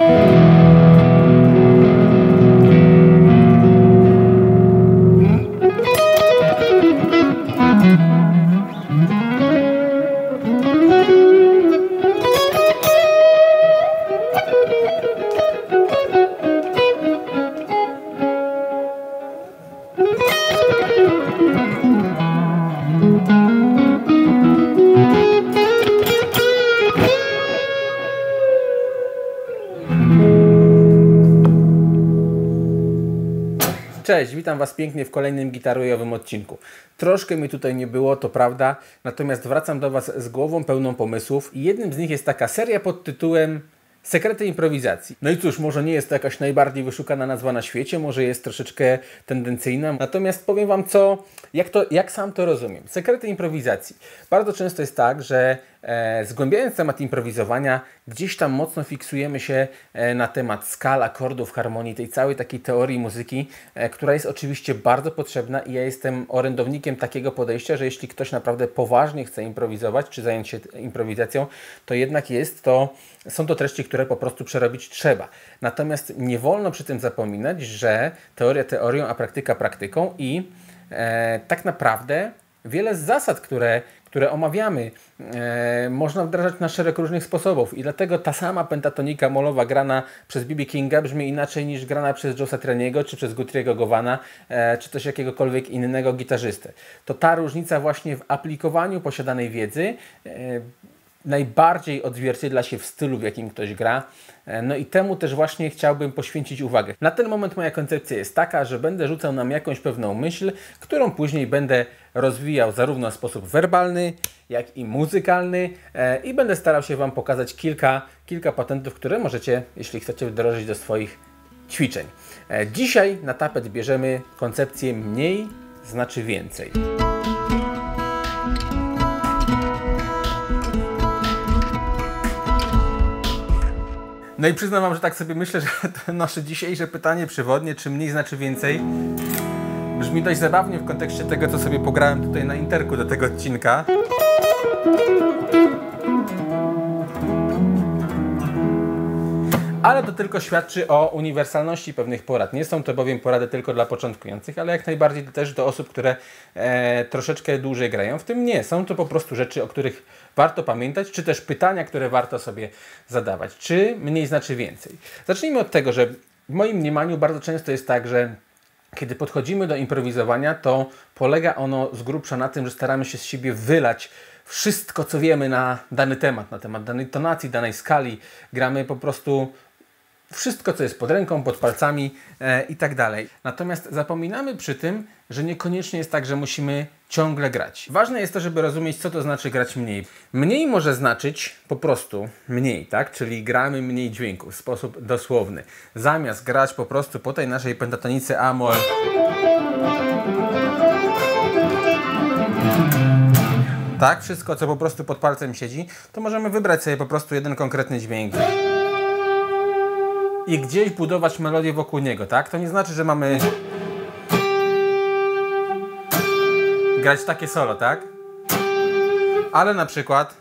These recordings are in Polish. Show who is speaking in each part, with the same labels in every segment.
Speaker 1: Cześć, witam Was pięknie w kolejnym gitarujowym odcinku. Troszkę mi tutaj nie było, to prawda, natomiast wracam do Was z głową pełną pomysłów i jednym z nich jest taka seria pod tytułem Sekrety improwizacji. No i cóż, może nie jest to jakaś najbardziej wyszukana nazwa na świecie, może jest troszeczkę tendencyjna, natomiast powiem Wam jak sam to rozumiem. Sekrety improwizacji. Bardzo często jest tak, że zgłębiając temat improwizowania, gdzieś tam mocno fiksujemy się na temat skal, akordów, harmonii, tej całej takiej teorii muzyki, która jest oczywiście bardzo potrzebna i ja jestem orędownikiem takiego podejścia, że jeśli ktoś naprawdę poważnie chce improwizować, czy zająć się improwizacją, to jednak są to treści, które po prostu przerobić trzeba. Natomiast nie wolno przy tym zapominać, że teoria teorią, a praktyka praktyką i tak naprawdę wiele z zasad, które omawiamy, można wdrażać na szereg różnych sposobów i dlatego ta sama pentatonika molowa grana przez B.B. Kinga brzmi inaczej niż grana przez Joe Satrianiego, czy przez Guthrie'ego Govana, czy też jakiegokolwiek innego gitarzystę. To ta różnica właśnie w aplikowaniu posiadanej wiedzy najbardziej odzwierciedla się w stylu, w jakim ktoś gra. No i temu też właśnie chciałbym poświęcić uwagę. Na ten moment moja koncepcja jest taka, że będę rzucał nam jakąś pewną myśl, którą później będę rozwijał zarówno w sposób werbalny, jak i muzykalny i będę starał się Wam pokazać kilka patentów, które możecie, jeśli chcecie, wdrożyć do swoich ćwiczeń. Dzisiaj na tapet bierzemy koncepcję mniej znaczy więcej. No i przyznam Wam, że tak sobie myślę, że to nasze dzisiejsze pytanie przewodnie, czy mniej znaczy więcej, brzmi dość zabawnie w kontekście tego, co sobie pograłem tutaj na interku do tego odcinka. Ale to tylko świadczy o uniwersalności pewnych porad. Nie są to bowiem porady tylko dla początkujących, ale jak najbardziej też do osób, które troszeczkę dłużej grają. W tym nie. Są to po prostu rzeczy, o których warto pamiętać, czy też pytania, które warto sobie zadawać. Czy mniej znaczy więcej? Zacznijmy od tego, że w moim mniemaniu bardzo często jest tak, że kiedy podchodzimy do improwizowania, to polega ono z grubsza na tym, że staramy się z siebie wylać wszystko, co wiemy na dany temat danej tonacji, danej skali. Gramy po prostu wszystko, co jest pod ręką, pod palcami i tak dalej. Natomiast zapominamy przy tym, że niekoniecznie jest tak, że musimy ciągle grać. Ważne jest to, żeby rozumieć, co to znaczy grać mniej. Mniej może znaczyć po prostu mniej, tak? Czyli gramy mniej dźwięków w sposób dosłowny. Zamiast grać po prostu po tej naszej pentatonice A-moll, tak? Wszystko, co po prostu pod palcem siedzi, to możemy wybrać sobie po prostu jeden konkretny dźwięk i gdzieś budować melodię wokół niego, tak? To nie znaczy, że mamy grać takie solo, tak? Ale na przykład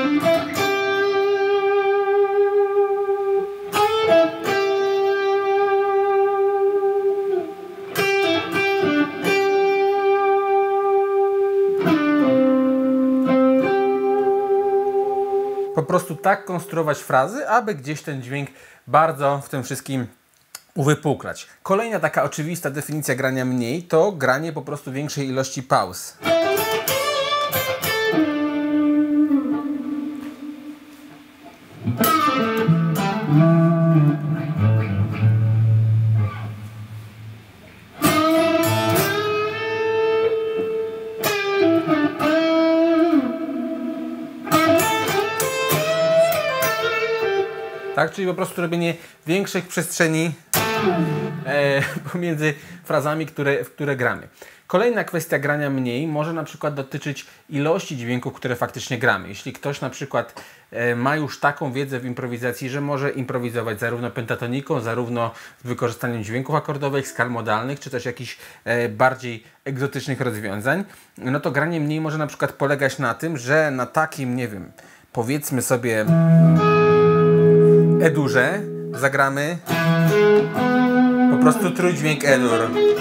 Speaker 1: po prostu tak konstruować frazy, aby gdzieś ten dźwięk bardzo w tym wszystkim uwypuklać. Kolejna taka oczywista definicja grania mniej to granie po prostu większej ilości pauz. Tak, czyli po prostu robienie większych przestrzeni pomiędzy frazami, w które gramy. Kolejna kwestia grania mniej może na przykład dotyczyć ilości dźwięków, które faktycznie gramy. Jeśli ktoś na przykład ma już taką wiedzę w improwizacji, że może improwizować zarówno pentatoniką, zarówno z wykorzystaniem dźwięków akordowych, skal modalnych, czy też jakichś bardziej egzotycznych rozwiązań, no to granie mniej może na przykład polegać na tym, że na takim, nie wiem, powiedzmy sobie E-durze, zagramy po prostu trójdźwięk E-dur.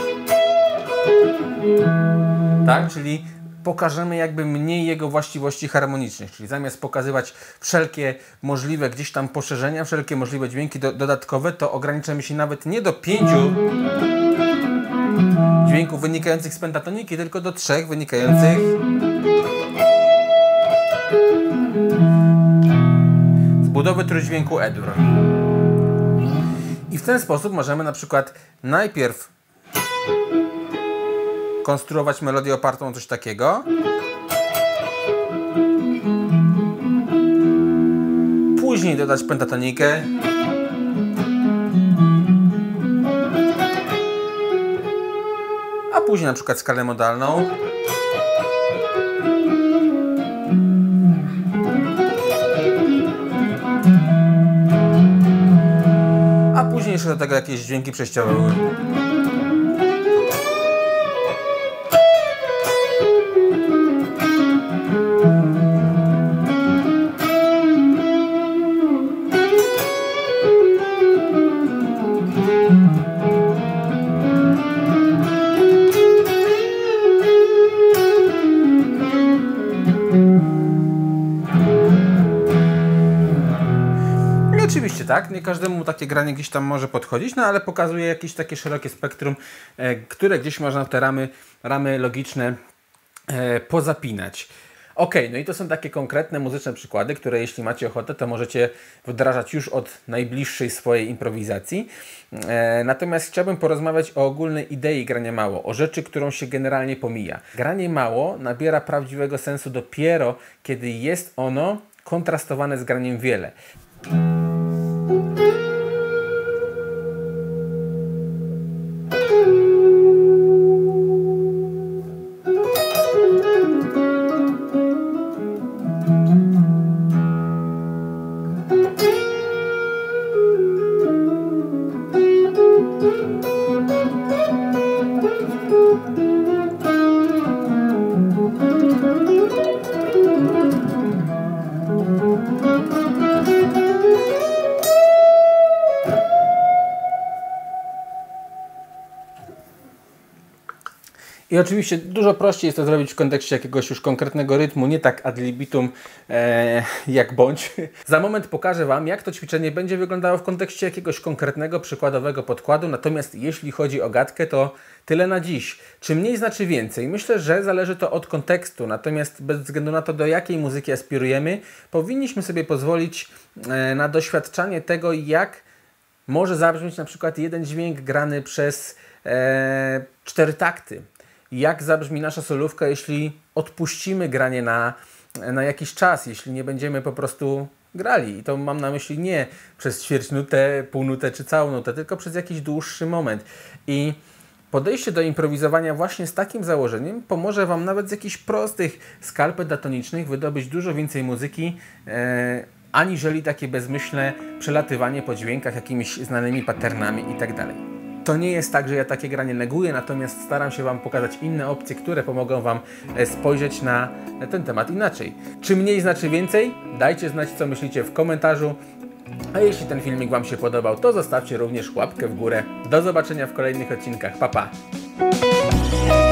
Speaker 1: Tak, czyli pokażemy jakby mniej jego właściwości harmonicznych, czyli zamiast pokazywać wszelkie możliwe gdzieś tam poszerzenia, wszelkie możliwe dźwięki dodatkowe, to ograniczamy się nawet nie do 5 dźwięków wynikających z pentatoniki, tylko do 3 wynikających z budowy trójdźwięku E-dur. I w ten sposób możemy na przykład najpierw konstruować melodię opartą o coś takiego, później dodać pentatonikę, a później na przykład skalę modalną, a później jeszcze do tego jakieś dźwięki przejściowe. Oczywiście tak, nie każdemu takie granie gdzieś tam może podchodzić, no ale pokazuje jakieś takie szerokie spektrum, które gdzieś można w te ramy logiczne pozapinać. Ok, no i to są takie konkretne muzyczne przykłady, które jeśli macie ochotę, to możecie wdrażać już od najbliższej swojej improwizacji. Natomiast chciałbym porozmawiać o ogólnej idei grania mało, o rzeczy, którą się generalnie pomija. Granie mało nabiera prawdziwego sensu dopiero, kiedy jest ono kontrastowane z graniem wiele. I oczywiście dużo prościej jest to zrobić w kontekście jakiegoś już konkretnego rytmu, nie tak ad libitum jak bądź. Za moment pokażę Wam, jak to ćwiczenie będzie wyglądało w kontekście jakiegoś konkretnego, przykładowego podkładu. Natomiast jeśli chodzi o gadkę, to tyle na dziś. Czy mniej znaczy więcej? Myślę, że zależy to od kontekstu. Natomiast bez względu na to, do jakiej muzyki aspirujemy, powinniśmy sobie pozwolić na doświadczanie tego, jak może zabrzmieć na przykład jeden dźwięk grany przez 4 takty. Jak zabrzmi nasza solówka, jeśli odpuścimy granie na jakiś czas, jeśli nie będziemy po prostu grali. I to mam na myśli nie przez ćwierć nutę, pół nutę czy całą nutę, tylko przez jakiś dłuższy moment. I podejście do improwizowania właśnie z takim założeniem pomoże Wam nawet z jakichś prostych skal pentatonicznych wydobyć dużo więcej muzyki, aniżeli takie bezmyślne przelatywanie po dźwiękach jakimiś znanymi patternami itd. To nie jest tak, że ja takie granie neguję, natomiast staram się Wam pokazać inne opcje, które pomogą Wam spojrzeć na ten temat inaczej. Czy mniej znaczy więcej? Dajcie znać, co myślicie w komentarzu. A jeśli ten filmik Wam się podobał, to zostawcie również łapkę w górę. Do zobaczenia w kolejnych odcinkach. Pa, pa!